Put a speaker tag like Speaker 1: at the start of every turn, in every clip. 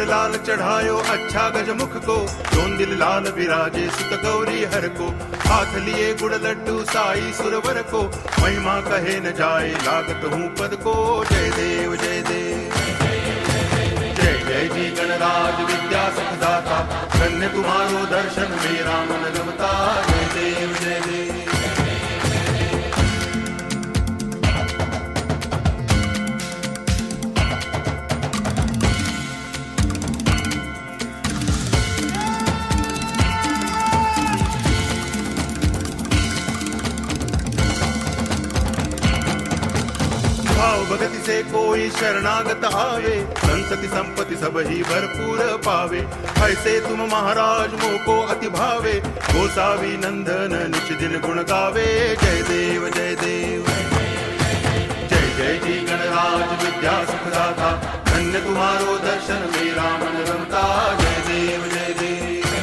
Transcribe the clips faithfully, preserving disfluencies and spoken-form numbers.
Speaker 1: लाल चढ़ायो अच्छा गजमुख को, जोन दिल लाल विराजे सुत गौरी हर को। हाथ लिए गुड़ लड्डू साई सुरवर को, महिमा कहे न जाए लागत हूँ पद को। जय देव जय देव जय जय जी गणराज विद्या सुखदाता, धन्य तुम्हारो दर्शन मेरा मन रमता। जय देव जय देव भगति से कोई शरणागत आवे, संतति संपत्ति सब ही भरपूर पावे। ऐसे तुम महाराज मोको अति भावे, गोसावी नंदन निच दिन गुण गावे। जय देव जय देव जय जय जी गणराज विद्या सुखदाता, धन्य तुम्हारो दर्शन मेरा मन रमता। जय देव जय देव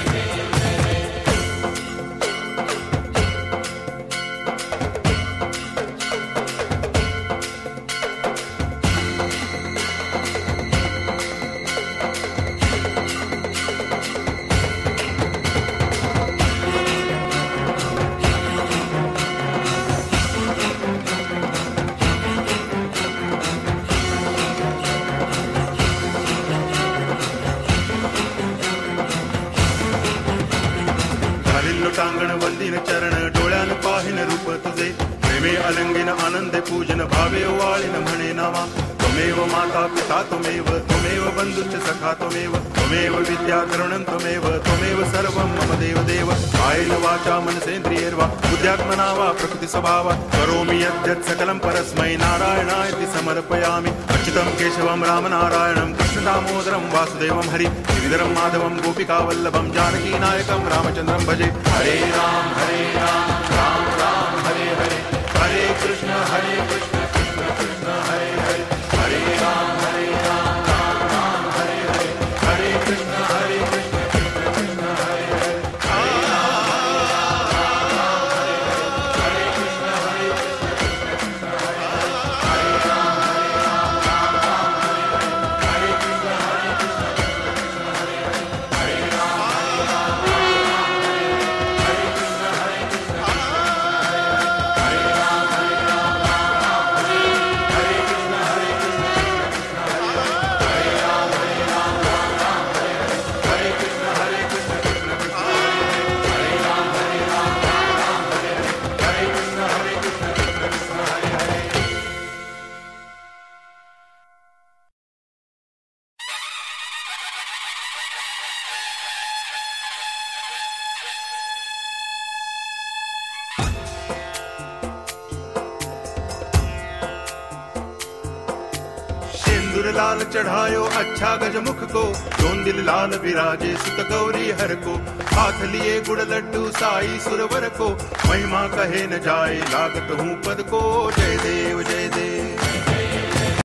Speaker 1: टांगण वंदिन चरण, डोळ्यान पाहिन रूप तुझे। प्रेमे अलंगिन आनंद पूजन, भावे वाळिन म्हणे नावा। त्वमेव माता पिता त्वमेव, त्वमेव बंधुश्च सखा त्वमेव, त्वमेव विद्या द्रविणं त्वमेव, त्वमेव सर्वं मम देव देव। कायेन वाचा मनसेन्द्रियैर्वा बुद्ध्यात्मना वा प्रकृति स्वभावात् करोमि यद्यत् सकलं परस्मै नारायणायति समर्पयामि। अच्युतं केशवं रामनारायणं कृष्ण दामोदरं वासुदेवं हरि गिरिधरं माधवं गोपिकावल्लभं जानकी नायकं रामचन्द्रं भजे। हरे राम हरे राम राम राम हरे हरे, हरे कृष्ण हरे कृष्ण कृष्ण कृष्ण हरे हरे, हरे राम हरे राम राम राम हरे हरे, हरे कृष्ण हरे कृष्ण कृष्ण कृष्ण हरे हरे, हरे राम हरे राम राम हरे हरे, हरे कृष्ण हरे कृष्ण कृष्ण कृष्ण हरे हरे, हरे राम हरे राम राम राम हरे हरे, हरे कृष्ण हरे कृष्ण कृष्ण कृष्ण हरे हरे, हरे राम हरे राम राम राम हरे हरे, हरे कृष्ण हरे कृष्ण कृष्ण कृष्ण हरे हरे, हरे राम हरे राम राम राम हरे हरे, हरे कृष्ण हरे कृष्ण कृष्ण कृष्ण हरे हरे, हरे राम हरे राम राम राम हरे हरे, हरे कृष्ण हरे कृष्ण कृष्ण कृष्ण हरे हरे, हरे राम हरे राम राम राम हरे हरे, हरे कृष्ण हरे कृष्ण कृष्ण कृष्ण हरे हरे। सिंदूर लाल चढ़ायो अच्छा गजमुख को, जोन दिल लाल विराजे सुत गौरी हर को। हाथ लिए गुड़ लड्डू साई सुरवर को, महिमा कहे न जाए लागत हूँ पद को। जय देव जय देव